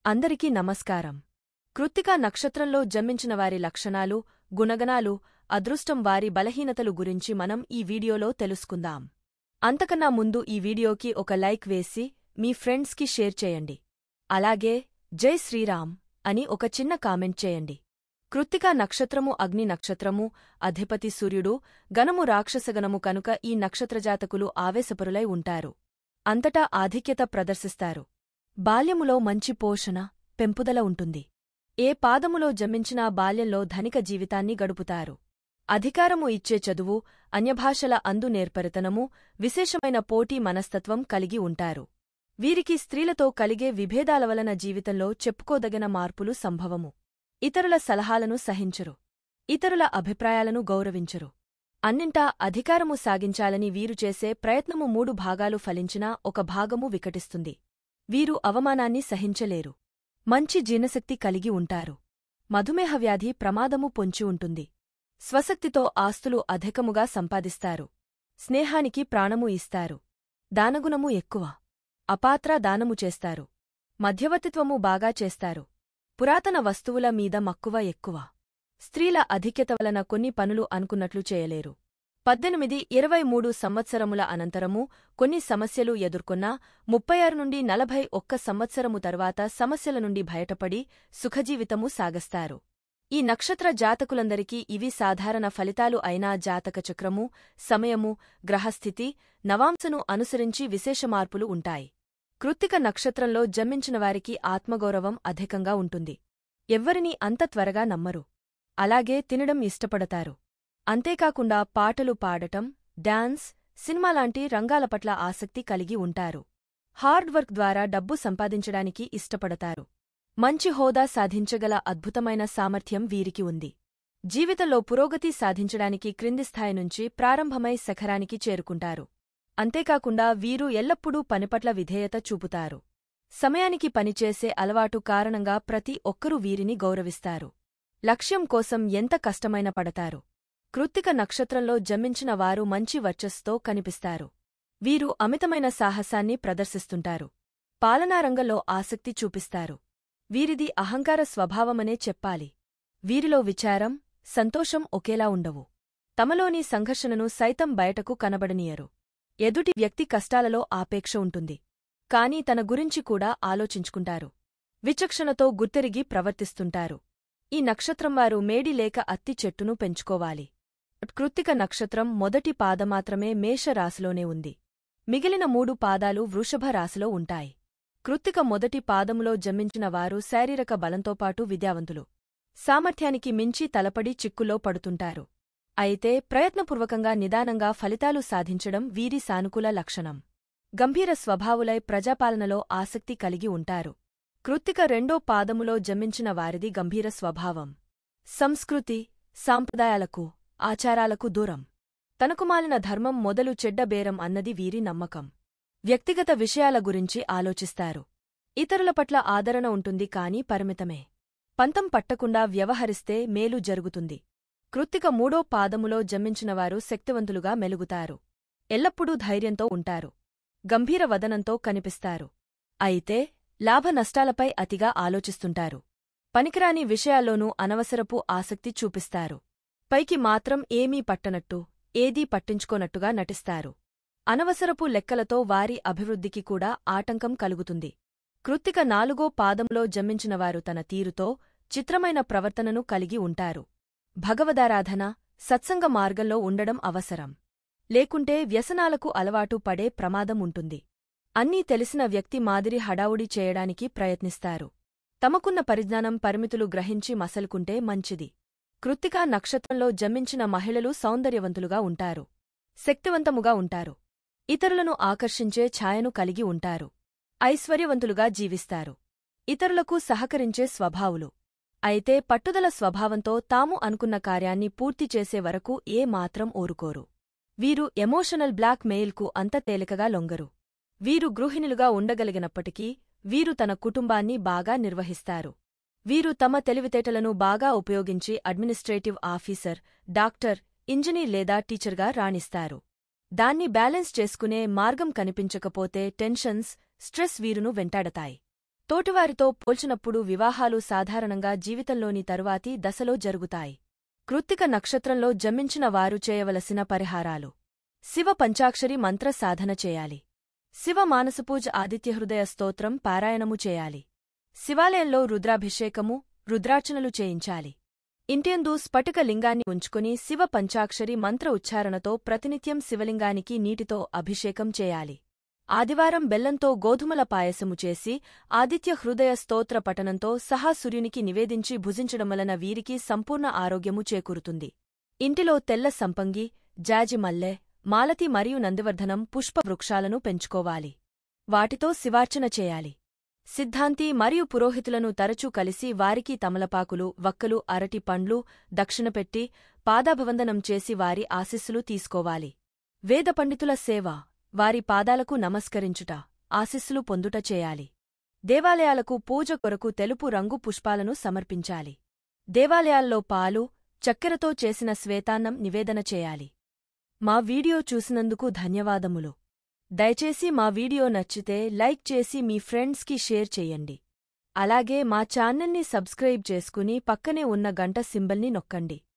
అందరికీ నమస్కారం. కృత్తికా నక్షత్రంలో జన్మించిన వారి లక్షణాలు, గుణగణాలు, అదృష్టం, వారి బలహీనతలు గురించి మనం ఈ వీడియోలో తెలుసుకుందాం. అంతకన్నా ముందు ఈ వీడియోకి ఒక లైక్ వేసి మీ ఫ్రెండ్స్కి షేర్ చేయండి. అలాగే జై శ్రీరామ్ అని ఒక చిన్న కామెంట్ చేయండి. కృత్తికా నక్షత్రము అగ్ని నక్షత్రము, అధిపతి సూర్యుడు, గణము రాక్షసగణము కనుక ఈ నక్షత్రజాతకులు ఆవేశపరులై ఉంటారు. అంతటా ఆధిక్యత ప్రదర్శిస్తారు. బాల్యములో మంచి పోషణ, పెంపుదల ఉంటుంది. ఏ పాదములో జన్మించినా బాల్యంలో ధనిక జీవితాన్ని గడుపుతారు. అధికారము ఇచ్చే చదువు, అన్యభాషల అందు నేర్పరితనము, విశేషమైన పోటీ మనస్తత్వం కలిగి ఉంటారు. వీరికి స్త్రీలతో కలిగే విభేదాల వలన జీవితంలో చెప్పుకోదగిన మార్పులు సంభవము. ఇతరుల సలహాలను సహించరు. ఇతరుల అభిప్రాయాలను గౌరవించరు. అన్నింటా అధికారము సాగించాలని వీరు చేసే ప్రయత్నము 3 భాగాలు ఫలించినా ఒక భాగము వికటిస్తుంది. వీరు అవమానాన్ని సహించలేరు. మంచి జీర్ణశక్తి కలిగి ఉంటారు. మధుమేహ వ్యాధి ప్రమాదము పొంచి ఉంటుంది. స్వశక్తితో ఆస్తులు అధికముగా సంపాదిస్తారు. స్నేహానికి ప్రాణము ఇస్తారు. దానగుణము ఎక్కువ. అపాత్ర దానము చేస్తారు. మధ్యవర్తిత్వము బాగా చేస్తారు. పురాతన వస్తువుల మీద మక్కువ ఎక్కువ. స్త్రీల అధిక్యత వలన కొన్ని పనులు అనుకున్నట్లు చేయలేరు. 18-23 సంవత్సరముల అనంతరము కొన్ని సమస్యలు ఎదుర్కొన్నా 36 నుండి 41 సంవత్సరము తరువాత సమస్యల నుండి బయటపడి సుఖజీవితము సాగస్తారు. ఈ నక్షత్ర జాతకులందరికీ ఇవి సాధారణ ఫలితాలు అయినా జాతక చక్రము, సమయము, గ్రహస్థితి, నవాంశను అనుసరించి విశేష మార్పులు ఉంటాయి. కృత్తిక నక్షత్రంలో జన్మించినవారికి ఆత్మగౌరవం అధికంగా ఉంటుంది. ఎవ్వరినీ అంత త్వరగా నమ్మరు. అలాగే తినడం ఇష్టపడతారు. అంతేకాకుండా పాటలు పాడటం, డాన్స్, సినిమాలాంటి రంగాల పట్ల ఆసక్తి కలిగి ఉంటారు. హార్డ్ వర్క్ ద్వారా డబ్బు సంపాదించడానికి ఇష్టపడతారు. మంచి హోదా సాధించగల అద్భుతమైన సామర్థ్యం వీరికి ఉంది. జీవితంలో పురోగతి సాధించడానికి క్రింది స్థాయి నుంచి ప్రారంభమై శిఖరానికి చేరుకుంటారు. అంతేకాకుండా వీరు ఎల్లప్పుడూ పనిపట్ల విధేయత చూపుతారు. సమయానికి పనిచేసే అలవాటు కారణంగా ప్రతి ఒక్కరూ వీరిని గౌరవిస్తారు. లక్ష్యం కోసం ఎంత కష్టమైన పడతారు. కృత్తిక నక్షత్రంలో జన్మించిన వారు మంచి వర్చస్సుతో కనిపిస్తారు. వీరు అమితమైన సాహసాన్ని ప్రదర్శిస్తుంటారు. పాలనారంగంలో ఆసక్తి చూపిస్తారు. వీరిది అహంకార స్వభావమనే చెప్పాలి. వీరిలో విచారం, సంతోషం ఒకేలా ఉండవు. తమలోని సంఘర్షణను సైతం బయటకు కనబడనీయరు. ఎదుటి వ్యక్తి కష్టాలలో ఆపేక్ష ఉంటుంది. కాని తన గురించి కూడా ఆలోచించుకుంటారు. విచక్షణతో గుర్తెరిగి ప్రవర్తిస్తుంటారు. ఈ నక్షత్రం వారు మేడి లేక అత్తి చెట్టును పెంచుకోవాలి. కృత్తిక నక్షత్రం మొదటి పాదమాత్రమే మేష రాశిలోనే ఉంది. మిగిలిన 3 పాదాలు వృషభ రాశిలో ఉంటాయి. కృత్తిక మొదటి పాదములో జన్మించిన వారు శారీరక బలంతోపాటు విద్యావంతులు. సామర్థ్యానికి మించి తలపడి చిక్కుల్లో పడుతుంటారు. అయితే ప్రయత్నపూర్వకంగా నిదానంగా ఫలితాలు సాధించడం వీరి సానుకూల లక్షణం. గంభీర స్వభావులై ప్రజాపాలనలో ఆసక్తి కలిగి ఉంటారు. కృత్తిక 2వ పాదములో జన్మించిన వారిది గంభీర స్వభావం. సంస్కృతి, సాంప్రదాయాలకు, ఆచారాలకు దూరం. తనకు మాలిన ధర్మం మొదలు చెడ్డ బేరం అన్నది వీరి నమ్మకం. వ్యక్తిగత విషయాల గురించి ఆలోచిస్తారు. ఇతరుల పట్ల ఆదరణ ఉంటుంది కాని పరిమితమే. పంతం పట్టకుండా వ్యవహరిస్తే మేలు జరుగుతుంది. కృత్తిక 3వ పాదములో జన్మించినవారు శక్తివంతులుగా మెలుగుతారు. ఎల్లప్పుడూ ధైర్యంతో ఉంటారు. గంభీర వదనంతో కనిపిస్తారు. అయితే లాభ నష్టాలపై అతిగా ఆలోచిస్తుంటారు. పనికిరాని విషయాల్లోనూ అనవసరపు ఆసక్తి చూపిస్తారు. పైకి మాత్రం ఏమీ పట్టనట్టు, ఏదీ పట్టించుకోనట్టుగా నటిస్తారు. అనవసరపు లెక్కలతో వారి అభివృద్ధికి కూడా ఆటంకం కలుగుతుంది. కృత్తిక 4వ పాదంలో జన్మించినవారు తన తీరుతో చిత్రమైన ప్రవర్తనను కలిగి ఉంటారు. భగవదారాధన, సత్సంగ మార్గంలో ఉండడం అవసరం. లేకుంటే వ్యసనాలకు అలవాటు పడే ప్రమాదం ఉంటుంది. అన్నీ తెలిసిన వ్యక్తి మాదిరి హడావుడి చేయడానికి ప్రయత్నిస్తారు. తమకున్న పరిజ్ఞానం పరిమితులు గ్రహించి మసలుకుంటే మంచిది. కృత్తికా నక్షత్రంలో జన్మించిన మహిళలు సౌందర్యవంతులుగా ఉంటారు. శక్తివంతముగా ఉంటారు. ఇతరులను ఆకర్షించే ఛాయను కలిగి ఉంటారు. ఐశ్వర్యవంతులుగా జీవిస్తారు. ఇతరులకు సహకరించే స్వభావులు. అయితే పట్టుదల స్వభావంతో తాము అనుకున్న కార్యాన్ని పూర్తి చేసే వరకు ఏ మాత్రం ఊరుకోరు. వీరు ఎమోషనల్ బ్లాక్ మెయిల్కు అంత తేలికగా లొంగరు. వీరు గృహిణులుగా ఉండగలిగినప్పటికీ వీరు తన కుటుంబాన్ని బాగా నిర్వహిస్తారు. వీరు తమ తెలివితేటలను బాగా ఉపయోగించి అడ్మినిస్ట్రేటివ్ ఆఫీసర్, డాక్టర్, ఇంజనీర్ లేదా టీచర్గా రాణిస్తారు. దాన్ని బ్యాలెన్స్ చేసుకునే మార్గం కనిపించకపోతే టెన్షన్స్, స్ట్రెస్ వీరును వెంటాడతాయి. తోటివారితో పోల్చినప్పుడు వివాహాలు సాధారణంగా జీవితంలోని తరువాతి దశలో జరుగుతాయి. కృత్తిక నక్షత్రంలో జన్మించిన వారు చేయవలసిన పరిహారాలు: శివ పంచాక్షరి మంత్ర సాధన చేయాలి. శివ మానసపూజ ఆదిత్యహృదయ స్తోత్రం పారాయణము చేయాలి. శివాలయంలో రుద్రాభిషేకము, రుద్రార్చనలు చేయించాలి. ఇంటియందు స్ఫటిక లింగాన్ని ఉంచుకుని శివ పంచాక్షరి మంత్ర ఉచ్చారణతో ప్రతినిత్యం శివలింగానికి నీటితో అభిషేకం చేయాలి. ఆదివారం బెల్లంతో గోధుమల పాయసము చేసి ఆదిత్య హృదయ స్తోత్ర పఠనంతో సహా సూర్యునికి నివేదించి భుజించడం వలన వీరికి సంపూర్ణ ఆరోగ్యము చేకూరుతుంది. ఇంటిలో తెల్ల సంపంగి, జాజిమల్లె, మాలతి మరియు నందివర్ధనం పుష్ప వృక్షాలను పెంచుకోవాలి. వాటితో శివార్చన చేయాలి. సిద్ధాంతి మరియు పురోహితులను తరచూ కలిసి వారికి తమలపాకులు, వక్కలు, అరటి పండ్లు దక్షిణపెట్టి పాదాభవందనం చేసి వారి ఆశీస్సులు తీసుకోవాలి. వేద పండితుల సేవ, వారి పాదాలకు నమస్కరించుట, ఆశీస్సులు పొందుట చేయాలి. దేవాలయాలకు పూజ కొరకు తెలుపు రంగు పుష్పాలను సమర్పించాలి. దేవాలయాల్లో పాలు, చక్కెరతో చేసిన శ్వేతాన్నం నివేదన చేయాలి. మా వీడియో చూసినందుకు ధన్యవాదములు. దయచేసి మా వీడియో నచ్చితే లైక్ చేసి మీ ఫ్రెండ్స్కి షేర్ చెయ్యండి. అలాగే మా ఛానల్ని సబ్స్క్రైబ్ చేసుకుని పక్కనే ఉన్న గంట సింబల్ని నొక్కండి.